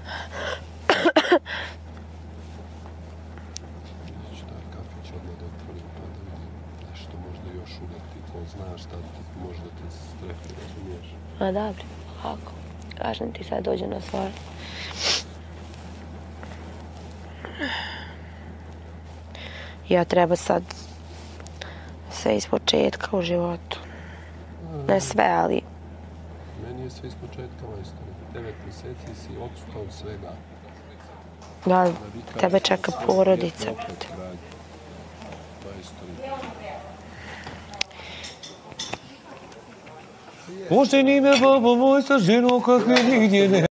Taj kafić odmah da otvorim pa da vidim nešto možda još uleti ko zna šta možda ti strefi, razumiješ? Ma dobro, ovako. Kažem ti sad dođe na svoje. Ja treba sad sve iz početka u životu. Ne sve, ali... Meni je sve iz početka, majstore. 9 mjeseci si odstao od svega. Da, tebe čeka porodica. Oženi me, babo moj, sa ženom kakve nigdje ne